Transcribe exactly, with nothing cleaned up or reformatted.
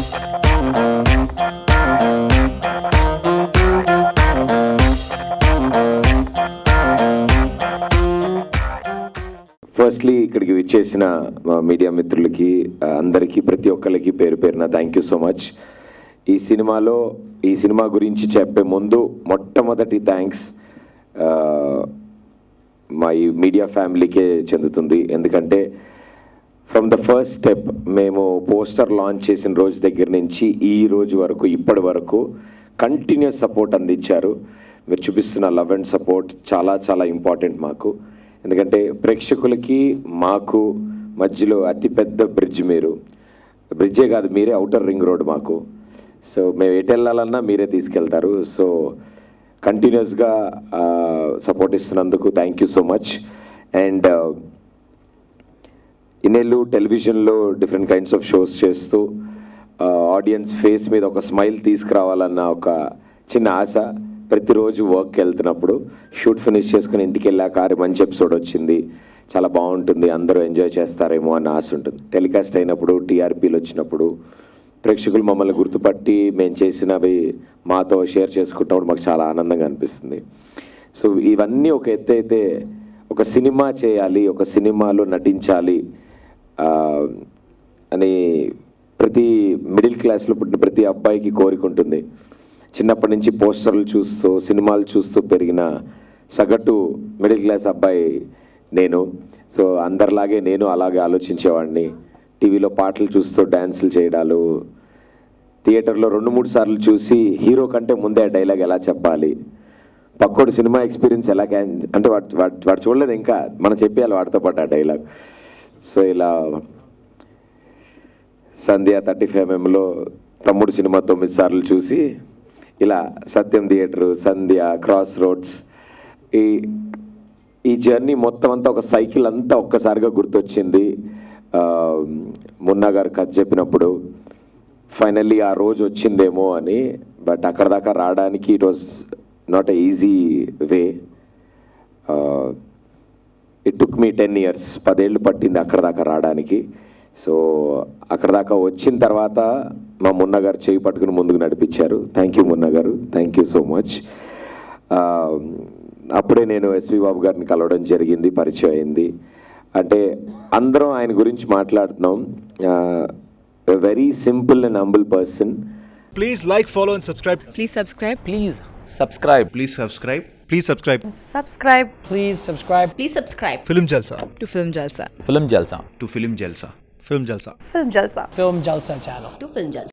Firstly ఇక్కడికి విచ్చేసిన media మిత్రులకి అందరికీ ప్రతి ఒక్కరికి పేరు పేరున థ్యాంక్ యూ సో మచ్. ఈ సినిమాలో ఈ సినిమా గురించి చెప్పే ముందు మొట్టమొదటి థ్యాంక్స్ మా ఈ మీడియా ఫ్యామిలీకే చెందుతుంది. ఎందుకంటే ఫ్రమ్ ద ఫస్ట్ స్టెప్ మేము పోస్టర్ లాంచ్ చేసిన రోజు దగ్గర నుంచి ఈ రోజు వరకు ఇప్పటి వరకు కంటిన్యూస్ సపోర్ట్ అందించారు. మీరు చూపిస్తున్న లవ్ అండ్ సపోర్ట్ చాలా చాలా ఇంపార్టెంట్ మాకు. ఎందుకంటే ప్రేక్షకులకి మాకు మధ్యలో అతిపెద్ద బ్రిడ్జ్ మీరు. బ్రిడ్జే కాదు, మీరే అవుటర్ రింగ్ రోడ్ మాకు. సో మేము ఎటు వెళ్ళాలన్నా మీరే తీసుకెళ్తారు. సో కంటిన్యూస్గా సపోర్ట్ ఇస్తున్నందుకు thank you so much. And ఇన్నేళ్ళు టెలివిజన్లో డిఫరెంట్ కైండ్స్ ఆఫ్ షోస్ చేస్తూ ఆడియన్స్ ఫేస్ మీద ఒక స్మైల్ తీసుకురావాలన్న ఒక చిన్న ఆశ. ప్రతిరోజు వర్క్కి వెళ్తున్నప్పుడు షూట్ ఫినిష్ చేసుకుని ఇంటికి వెళ్ళాక అరే మంచి ఎపిసోడ్ వచ్చింది, చాలా బాగుంటుంది, అందరూ ఎంజాయ్ చేస్తారేమో అన్న ఆశ ఉంటుంది. టెలికాస్ట్ అయినప్పుడు టీఆర్పీలు వచ్చినప్పుడు ప్రేక్షకులు మమ్మల్ని గుర్తుపట్టి మేము చేసినవి మాతో షేర్ చేసుకుంటున్నప్పుడు మాకు చాలా ఆనందంగా అనిపిస్తుంది. సో ఇవన్నీ ఒక ఎత్తు అయితే, ఒక సినిమా చేయాలి, ఒక సినిమాలో నటించాలి అని ప్రతి మిడిల్ క్లాస్లో పుట్టిన ప్రతి అబ్బాయికి కోరిక ఉంటుంది. చిన్నప్పటి నుంచి పోస్టర్లు చూస్తూ సినిమాలు చూస్తూ పెరిగిన సగటు మిడిల్ క్లాస్ అబ్బాయి నేను. సో అందరిలాగే నేను అలాగే ఆలోచించేవాడిని. టీవీలో పాటలు చూస్తూ డ్యాన్సులు చేయడాలు, థియేటర్లో రెండు మూడు సార్లు చూసి హీరో కంటే ముందే డైలాగ్ ఎలా చెప్పాలి, పక్కోడు సినిమా ఎక్స్పీరియన్స్ ఎలా క్యాన్ అంటే వాడు వాడు చూడలేదు ఇంకా మనం చెప్పేయాలి వాడితో పాటు ఆ డైలాగ్. సో ఇలా సంధ్య థర్టీ ఫైవ్ ఎంఎంలో తమ్ముడు సినిమా తొమ్మిది సార్లు చూసి ఇలా Sathyam theatre, Sandhya, cross roads, ఈ ఈ జర్నీ మొత్తం అంతా ఒక సైకిల్ అంతా ఒక్కసారిగా గుర్తొచ్చింది. మున్నా గారు కథ చెప్పినప్పుడు ఫైనల్లీ ఆ రోజు వచ్చిందేమో అని. బట్ అక్కడ దాకా రావడానికి it was not a easy way. It took me ten years పదేళ్ళు పట్టింది అక్కడ దాకా రావడానికి. సో అక్కడ దాకా వచ్చిన తర్వాత మా మున్నా గారు చేయి పట్టుకుని ముందుకు నడిపించారు. థ్యాంక్ యూ మున్నా గారు, థ్యాంక్ యూ సో మచ్. అప్పుడే నేను ఎస్వి బాబు గారిని కలవడం జరిగింది, పరిచయం అయింది. అంటే అందరం ఆయన గురించి మాట్లాడుతున్నాం. Very simple and humble person. Please like, follow and subscribe. Please subscribe. Please subscribe. Please subscribe. Please subscribe. Subscribe. Please subscribe. Please subscribe film Jalsa. to Film Jalsa. Film Jalsa. To film Jalsa. Film Jalsa. Film Jalsa. Film Jalsa channel. To Film Jalsa.